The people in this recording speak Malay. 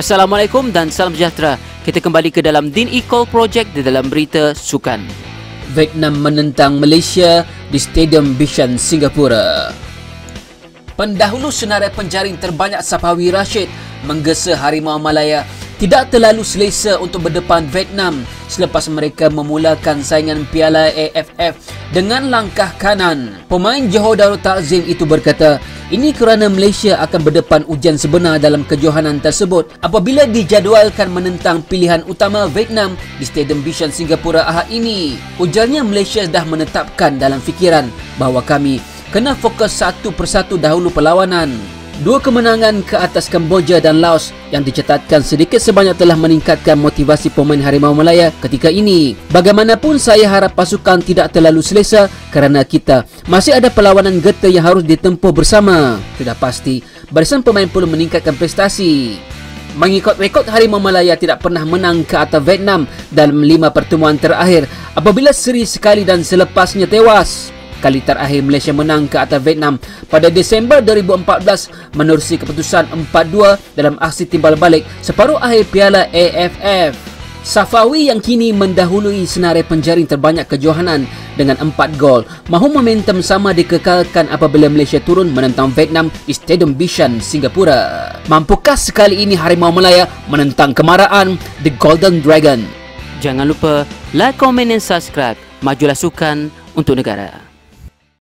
Assalamualaikum dan salam sejahtera. Kita kembali ke dalam Din Equal Project di dalam berita sukan. Vietnam menentang Malaysia di Stadium Bishan, Singapura. Pendahulu senarai penjaring terbanyak Safawi Rashid menggesa Harimau Malaya tidak terlalu selesa untuk berdepan Vietnam selepas mereka memulakan saingan Piala AFF dengan langkah kanan. Pemain Johor Darul Ta'zim itu berkata, ini kerana Malaysia akan berdepan ujian sebenar dalam kejohanan tersebut apabila dijadualkan menentang pilihan utama Vietnam di Stadium Bishan, Singapura Ahad ini. Ujarnya, Malaysia dah menetapkan dalam fikiran bahawa kami kena fokus satu persatu dahulu perlawanan. Dua kemenangan ke atas Kemboja dan Laos yang dicatatkan sedikit sebanyak telah meningkatkan motivasi pemain Harimau Malaya ketika ini. Bagaimanapun, saya harap pasukan tidak terlalu selesa kerana kita masih ada perlawanan getah yang harus ditempuh bersama. Sudah pasti, barisan pemain perlu meningkatkan prestasi. Mengikut rekod, Harimau Malaya tidak pernah menang ke atas Vietnam dalam 5 pertemuan terakhir apabila seri sekali dan selepasnya tewas. Kali terakhir Malaysia menang ke atas Vietnam pada Disember 2014 menerusi keputusan 4-2 dalam aksi timbal balik separuh akhir Piala AFF. Safawi yang kini mendahului senarai penjaring terbanyak kejohanan dengan 4 gol, mahu momentum sama dikekalkan apabila Malaysia turun menentang Vietnam di Stadium Bishan, Singapura. Mampukah sekali ini Harimau Malaya menentang kemarahan The Golden Dragon? Jangan lupa like, komen dan subscribe. Majulah sukan untuk negara.